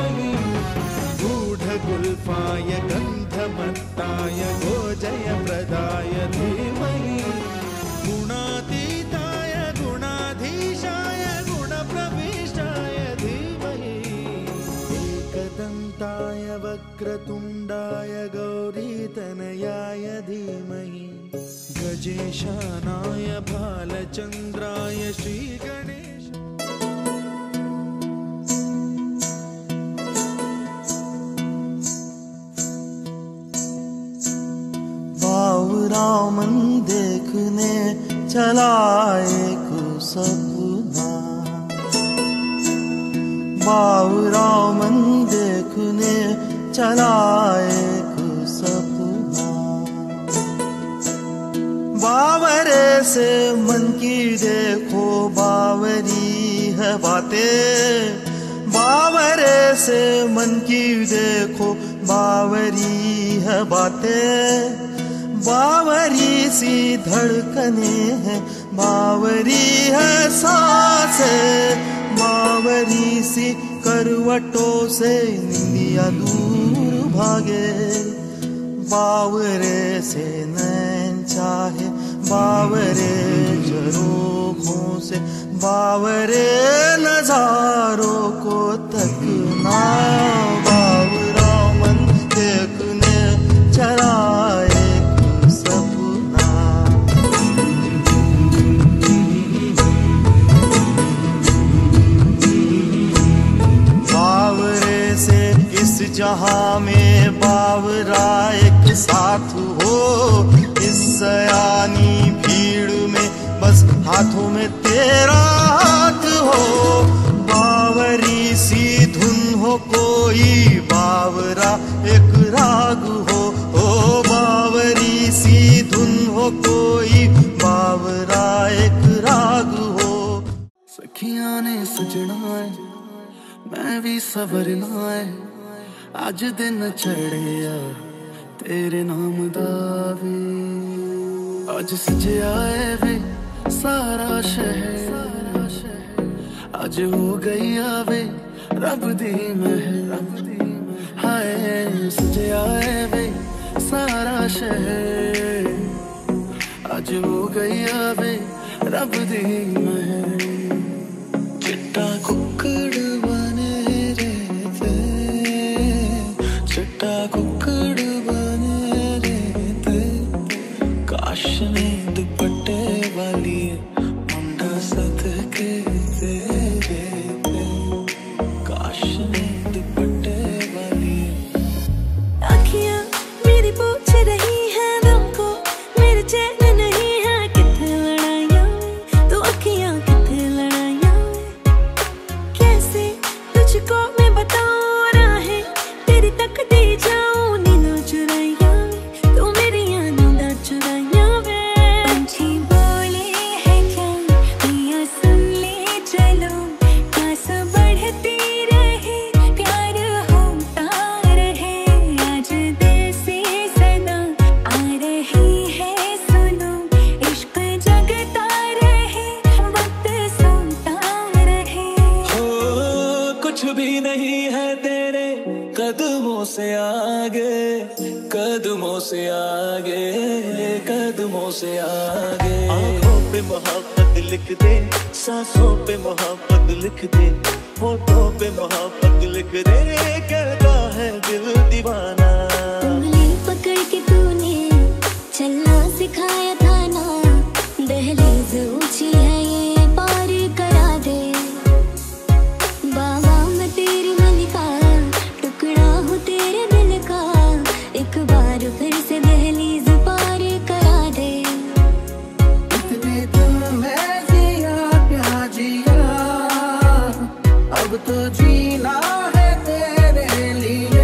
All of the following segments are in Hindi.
धीमहि गूढगुल्फाय गन्धमत्ताय गोजयप्रदाय धीमहि गुणातीताय गुणाधीशाय गुणप्रविष्टाय धीमहि एकदन्ताय वक्रतुण्डाय गौरीतनयाय धीमहि गजेशानाय भालचन्द्राय श्रीगणेश। बाबूरामन देखने चला एक सपना, बाबूरामन देखने चला एक सपना। बावरे से मन की देखो बावरी है बातें, बावरे से मन की देखो बावरी है बातें। बावरी सी धड़कने हैं, बावरी है सांसें, बावरी सी करवटों से निंदिया दूर भागे। बावरे से नैन चाहे, बावरे झरोखों से, बावरे नजारों को तकना। बाबूरामन देखने चला एक सपना। बावरे से इस जहां में बावरा एक साथ हो, इस सयानी भीड़ में बस हाथों में तेरा हाथ हो। बावरी सी धुन हो कोई, बावरा एक राग हो। ओ बावरी सी धुन हो कोई, बावरा एक राग हो। सखियां ने सजना है, मैं भी सवरना है, अज दिन चढ़िया तेरे नाम दा वे। अज सजया है वे सारा शहर, अज हो गई आवे रब दी महर। हाय सजया है वे सारा शहर, अज हो गई आवे रब दी महर। चिट्टा कुक्कड़ बने रहते, चिट्टा कुक्कड़ बने रहते, काश में दुपट्टे वाली मुंडा सदके तेरे पे, काश में दुपट्टे वाली। आँखियाँ मेरी पूछ रही है दिल को, मेरे चैन नहीं है किथे लड़ाइयाँ में, तो आँखियाँ किथे लड़ाइयाँ में। कैसे तुझको मैं बताऊँ राहें तेरी तकती जाऊँ नींदों चुराइयाँ में, तो मेरी नींदों चुराइयाँ में। पंछी बोले है क्या पिया सुन ले चलो, प्यास बढ़ती रहे प्यार होता रहे। आज दिल से सदा आ रही है सुनो, इश्क जगता रहे वक्त सोता रहे। हो कुछ भी नहीं है तेरे कदमों से आगे, कदमों से आगे, कदमों से आगे। आँखों पे मोहब्बत लिख दे, सांसों पे मोहब्बत लिख दे, होठों पे मोहब्बत लिख दे, कहता है दिल दीवाना। उंगली पकड़ के तूने चलना सिखाया था ना, दहलीज ऊंची है ये पार करा दे। बाबा मैं तेरी मलिका, टुकड़ा हूँ तेरे दिल का, एक बार फिर से दहलीज पार करा दे। इतने दिल में जिया प्यार जिया, अब तो जीना है तेरे लिए।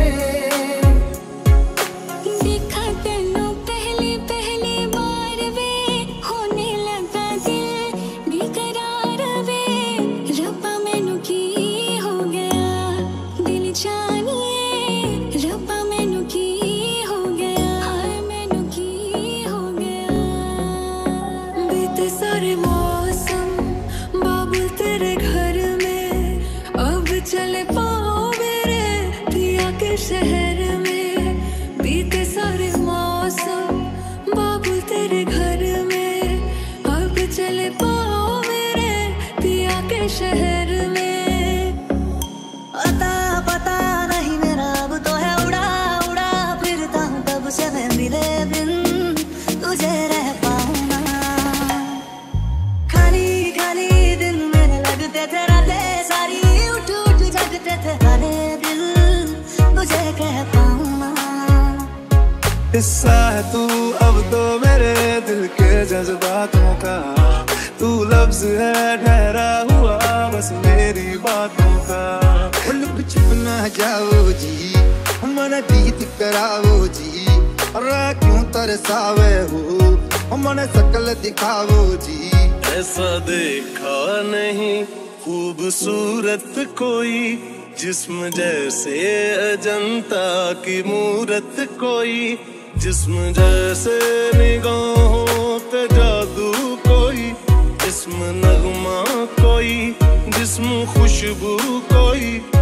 देखा तेनू पहली पहली बार वे, होने लगा दिल बेकरार वे। रब्बा मैनू की हो गया दिल जानिए, रब्बा मैनू की हो गया, हाय मैनू की हो गया। बीते सारे मौसम बाबुल तेरे घर में, अब चले पाओ मेरे शहर में बीते सारे मौसम, बाबू तेरे घर में अब चले पाओ मेरे पिया के शहर में। पता नहीं मेरा अब तो है उड़ा उड़ा फिरता हूँ तब से मैं मिले बिन तुझे रह पाऊँ ना। खाली खाली दिन मेरे लगते थे रातें सारी, उठ उठ जगते थे सारे दिल तुझे कह पाऊँ ना। हिस्सा है तू अब तो मेरे दिल के जज्बातों का, तू लफ्ज है ठहरा हुआ बस मेरी बातों का। लुक छुप ना जाओ जी, मन दीद कराओ जी, क्यों तरसावे हो मन शकल दिखाओ जी। ऐसा देखा नहीं खूबसूरत कोई, जिस्म जैसे अजंता की मूरत कोई, जिस्म जैसे निगाहों पे जादू कोई, जिस्म नगमा कोई, जिस्म खुशबू कोई।